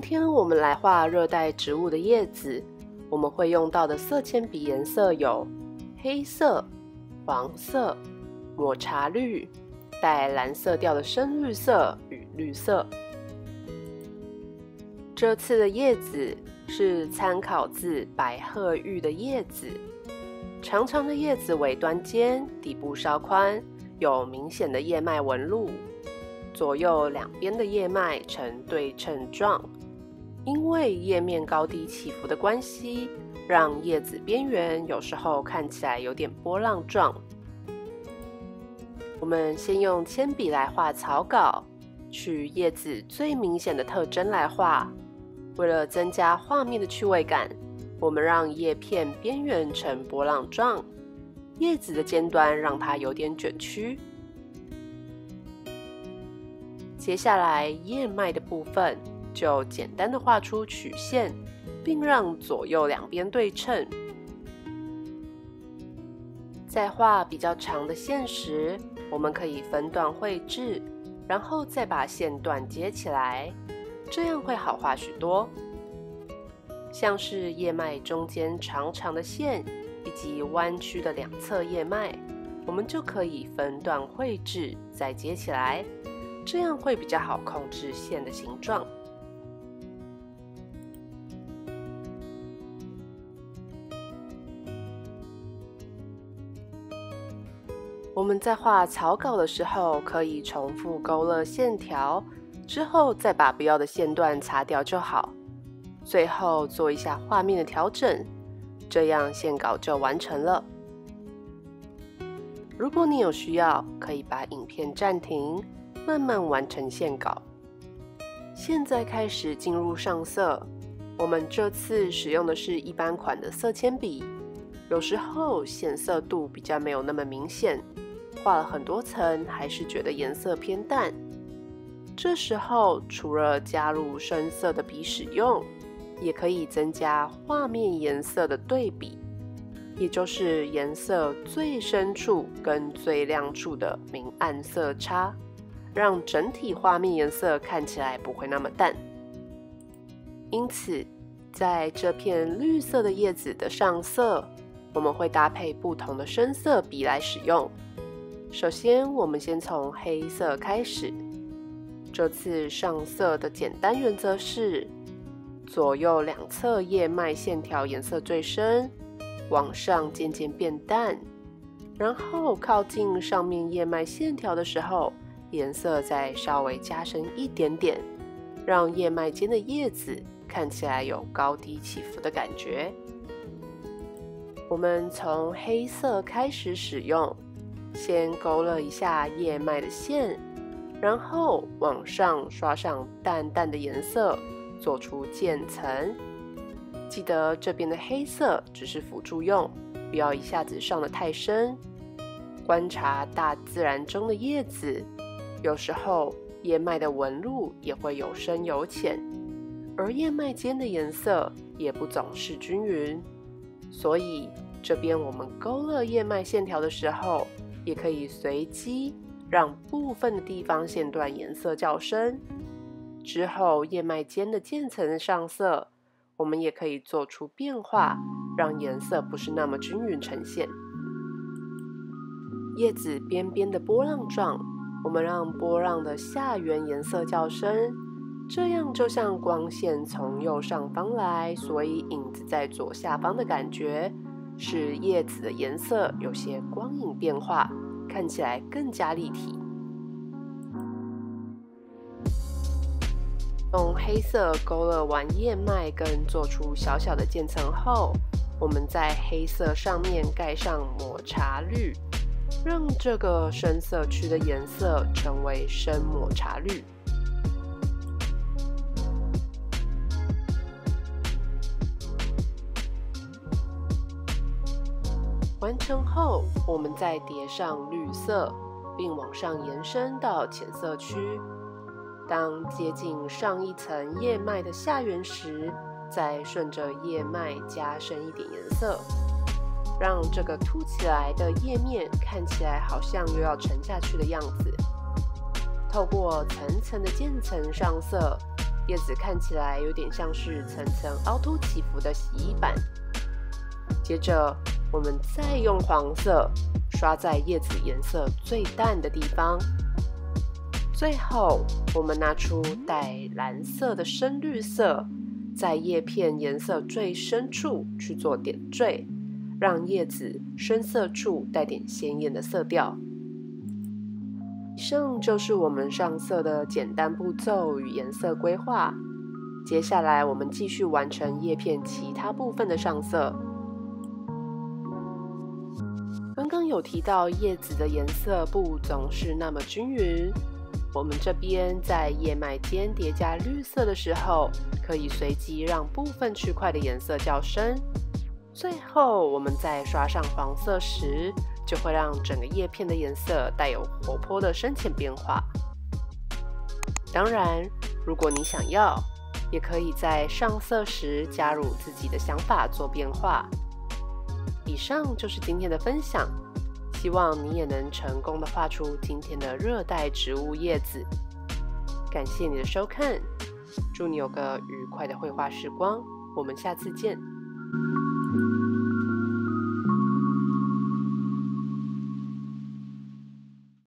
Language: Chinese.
天我们来画热带植物的叶子，我们会用到的色铅笔颜色有黑色、黄色、抹茶绿、带蓝色调的深绿色与绿色。这次的叶子是参考自百合玉的叶子，长长的叶子尾端尖，底部稍宽，有明显的叶脉纹路，左右两边的叶脉呈对称状。因为叶面高低起伏的关系，让叶子边缘有时候看起来有点波浪状。我们先用铅笔来画草稿，取叶子最明显的特征来画。为了增加画面的趣味感，我们让叶片边缘呈波浪状，叶子的尖端让它有点卷曲。接下来叶脉的部分就简单的画出曲线，并让左右两边对称。在画比较长的线时，我们可以分段绘制，然后再把线段接起来，这样会好画许多。像是叶脉中间长长的线，以及弯曲的两侧叶脉，我们就可以分段绘制，再接起来，这样会比较好控制线的形状。我们在画草稿的时候，可以重复勾勒线条，之后再把不要的线段擦掉就好。最后做一下画面的调整，这样线稿就完成了。如果你有需要，可以把影片暂停，慢慢完成线稿。现在开始进入上色，我们这次使用的是一般款的色铅笔，有时候显色度比较没有那么明显，画了很多层还是觉得颜色偏淡。这时候除了加入深色的笔使用，也可以增加画面颜色的对比，也就是颜色最深处跟最亮处的明暗色差，让整体画面颜色看起来不会那么淡。因此，在这片绿色的叶子的上色，我们会搭配不同的深色笔来使用。首先，我们先从黑色开始。这次上色的简单原则是，左右两侧叶脉线条颜色最深，往上渐渐变淡，然后靠近上面叶脉线条的时候，颜色再稍微加深一点点，让叶脉间的叶子看起来有高低起伏的感觉。我们从黑色开始使用，先勾勒一下叶脉的线，然后往上刷上淡淡的颜色，做出渐层。记得这边的黑色只是辅助用，不要一下子上得太深。观察大自然中的叶子，有时候叶脉的纹路也会有深有浅，而叶脉间的颜色也不总是均匀，所以这边我们勾勒叶脉线条的时候，也可以随机让部分的地方线段颜色较深。之后叶脉间的渐层上色，我们也可以做出变化，让颜色不是那么均匀呈现。叶子边边的波浪状，我们让波浪的下缘颜色较深，这样就像光线从右上方来，所以影子在左下方的感觉，使叶子的颜色有些光影变化，看起来更加立体。用黑色勾勒完叶脉跟做出小小的渐层后，我们在黑色上面盖上抹茶绿，让这个深色区的颜色成为深抹茶绿。完成后，我们再叠上绿色，并往上延伸到浅色区。当接近上一层叶脉的下缘时，再顺着叶脉加深一点颜色，让这个凸起来的叶面看起来好像又要沉下去的样子。透过层层的渐层上色， 叶子看起来有点像是层层凹凸起伏的洗衣板。接着，我们再用黄色刷在叶子颜色最淡的地方。最后，我们拿出带蓝色的深绿色，在叶片颜色最深处去做点缀，让叶子深色处带点鲜艳的色调。以上就是我们上色的简单步骤与颜色规划。接下来，我们继续完成叶片其他部分的上色。刚刚有提到叶子的颜色不总是那么均匀，我们这边在叶脉间叠加绿色的时候，可以随机让部分区块的颜色较深。最后，我们再刷上黄色时，就会让整个叶片的颜色带有活泼的深浅变化。当然，如果你想要，也可以在上色时加入自己的想法做变化。以上就是今天的分享，希望你也能成功的画出今天的热带植物叶子。感谢你的收看，祝你有个愉快的绘画时光，我们下次见。